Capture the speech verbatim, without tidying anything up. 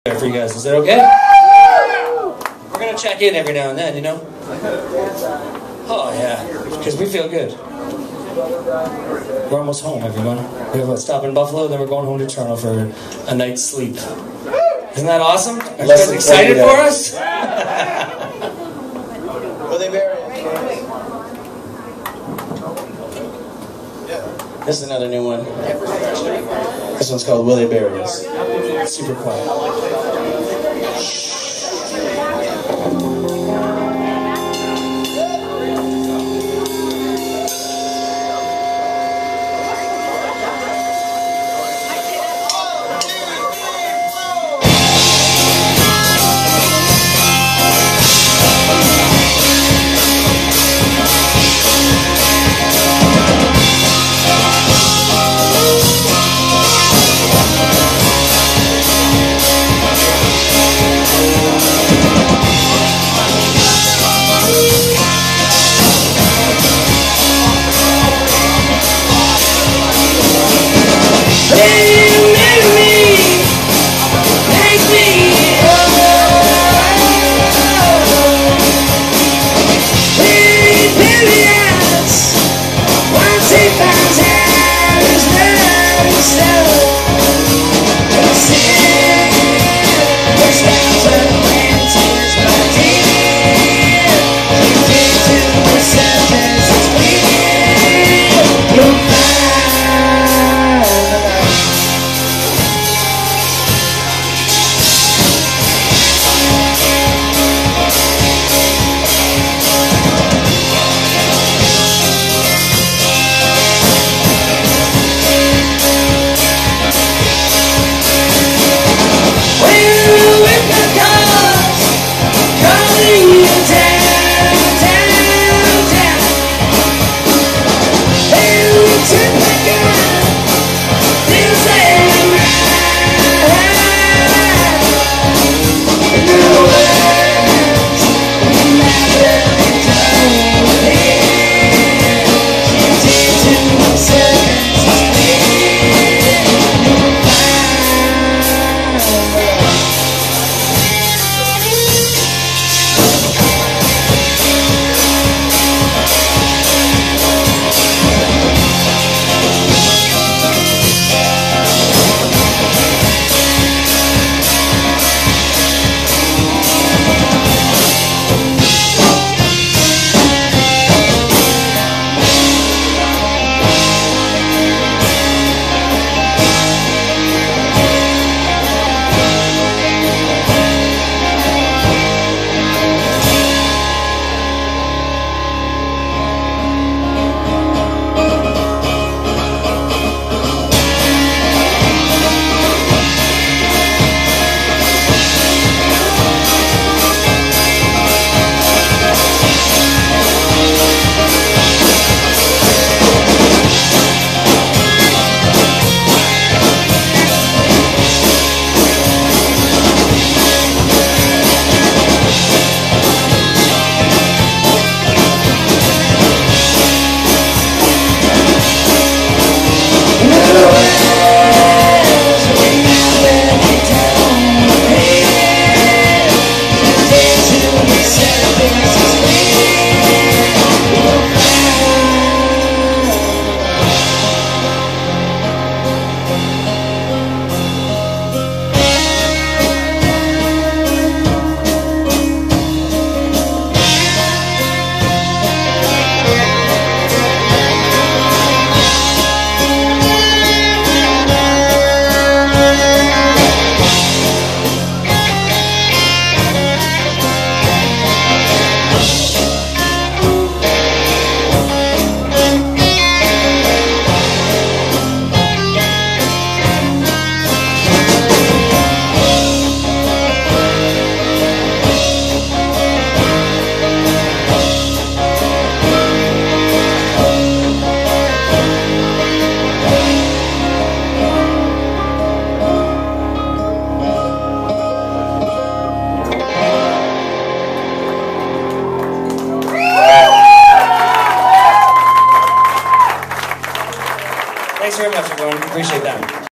for you guys. Is that okay? We're gonna check in every now and then, you know? Oh yeah, because we feel good. We're almost home, everyone. We have a stop in Buffalo, then we're going home to Toronto for a night's sleep. Isn't that awesome? Are you guys excited for us? Will they bury us? This is another new one. This one's called Will They Bury Us? Super quiet. Thanks very much, everyone. Appreciate that.